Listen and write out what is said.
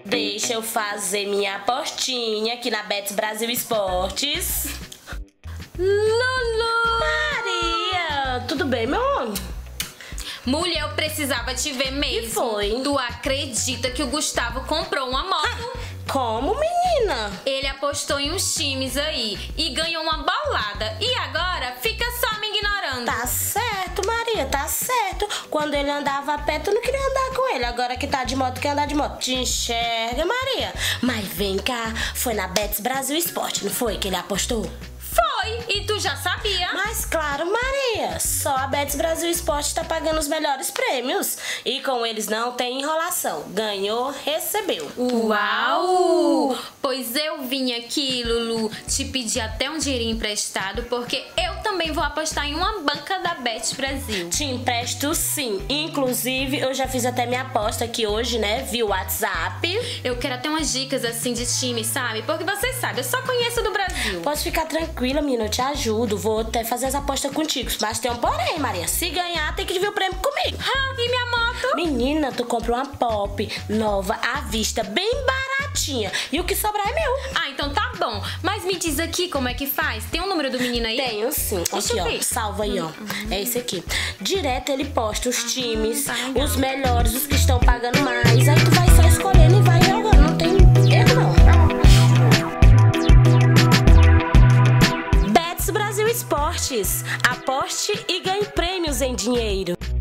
Deixa eu fazer minha apostinha aqui na Bets Brasil Esportes. Lulu! Maria, tudo bem, meu amor? Mulher, eu precisava te ver mesmo. Que foi? Tu acredita que o Gustavo comprou uma moto? Como, menina? Ele apostou em uns times aí e ganhou uma bolada. E agora fica só me ignorando. Tá certo, Maria, tá certo. Quando ele andava a pé, tu não queria andar com ele. Agora que tá de moto, quer andar de moto. Te enxerga, Maria. Mas vem cá, foi na Bets Brasil Esporte, não foi que ele apostou? Foi, e tu já sabia. Mas claro, Maria, só a Bets Brasil Esporte tá pagando os melhores prêmios. E com eles não tem enrolação. Ganhou, recebeu. Uau! Pois eu vim aqui, Lulu, te pedir até um dinheirinho emprestado, porque eu também vou apostar em uma banca da Bet Brasil. Te empresto sim. Inclusive, eu já fiz até minha aposta aqui hoje, né? Via WhatsApp. Eu quero até umas dicas assim de time, sabe? Porque você sabe, eu só conheço do Brasil. Pode ficar tranquila, menina, eu te ajudo. Vou até fazer as apostas contigo. Mas tem um porém, Maria. Se ganhar, tem que dividir o prêmio comigo. Ah, e minha moto? Menina, tu comprou uma Pop nova à vista, bem baratinha. E o que sobrar é meu. Ah, então tá bom. Mas me diz aqui como é que faz. Tem o número do menino aí? Tenho sim. Deixa Aqui, eu ó. ver. Salva aí, ó. É esse aqui. Direto ele posta os times, tá legal. os melhores, os que estão pagando mais. Aí tu vai só escolhendo e vai jogando. Não tem erro, não. Bets Brasil Esportes. Aposte e ganhe prêmios em dinheiro.